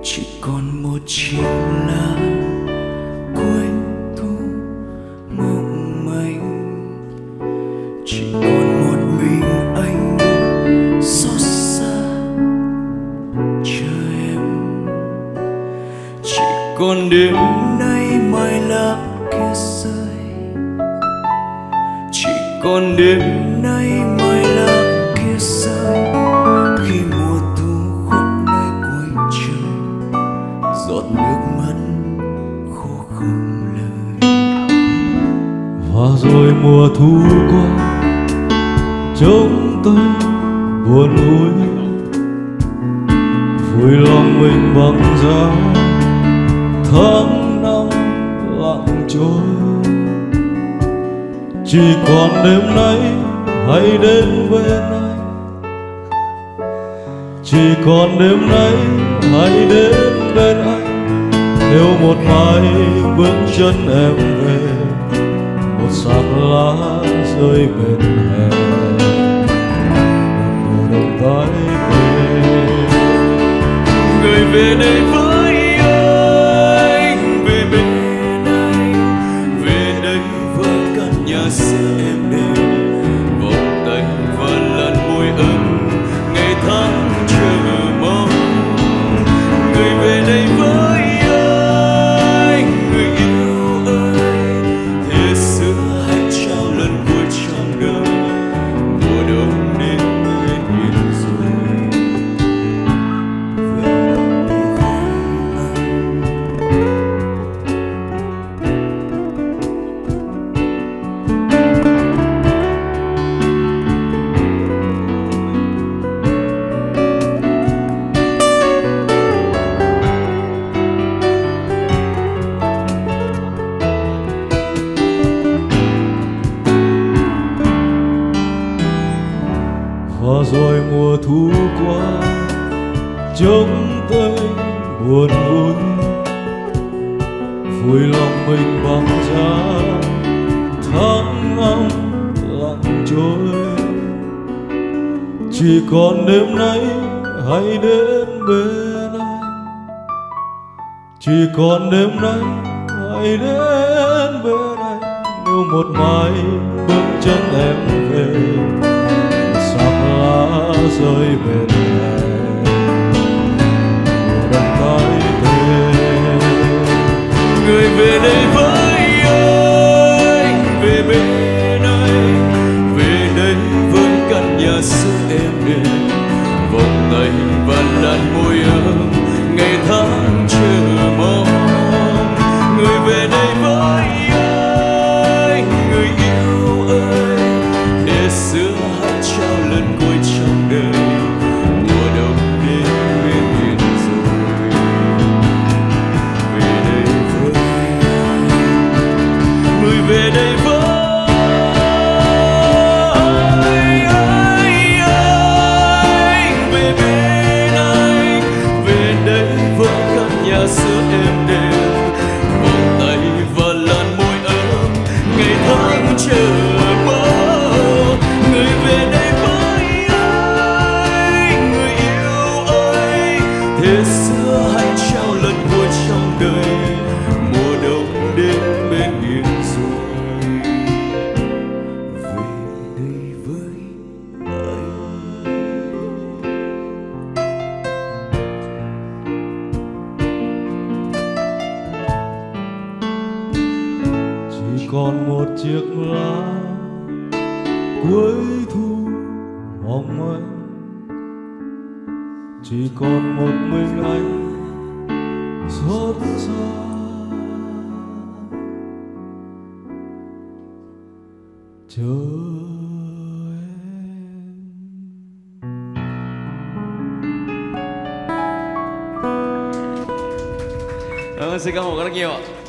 chỉ còn một chiếc lá cuối thu mộng manh, chỉ còn một mình anh xót xa chờ em. Chỉ còn đêm nay mai lá kia rơi, chỉ còn đêm nay mai lá kia rơi. Khi mùa thu khuất nơi cuối trời, giọt nước mắt khô không lời. Và rồi mùa thu qua, trông tôi buồn vui, vui lòng mình bằng giá. Tháng năm lặng trôi, chỉ còn đêm nay hãy đến bên anh. Chỉ còn đêm nay hãy đến bên anh. Nếu một mai bước chân em về, một sạt lá rơi bên hè, một mùa đông tái về. Người về đây với anh, về bên anh, về đây với căn nhà xưa êm đềm, vòng tay và làn môi ấm, ngày tháng chờ mong. Người về đây với anh, người yêu ơi, thế xưa hãy trao lần cuối trong đời. Mùa đông đến bên hiền rồi, về đây với anh. Và rồi mùa thu qua, trông tôi buồn vui, vui lòng mình bằng giá. Tháng năm lặng trôi, chỉ còn đêm nay hãy đến bên anh. Chỉ còn đêm nay hãy đến bên anh. Nếu một mai bước chân em về, sạt lá rơi bên hè, mùa đông tái về. Người về đây với anh, về bên anh, về đây với căn nhà xưa êm đềm, vòng tay và làn môi ấm, ngày tháng chờ mong. Người về đây với anh, người yêu ơi, để xưa hãy trao lần cuối trong đời. Mùa đông đến bên hiền rồi, về đây với anh. Người về đây với anh, về bên anh, về đây với căn nhà xưa êm đềm, vòng tay và làn môi ấm, ngày tháng chờ mong. Người về đây với anh, người yêu ơi, thế xưa hãy trao lần cuối trong đời. Mùa đông đến bên hiền rồi, về đây với anh. Chỉ còn một chiếc lá cuối thu mong manh, chỉ còn một mình anh xót xa chờ em. Xin cảm ơn rất nhiều ạ.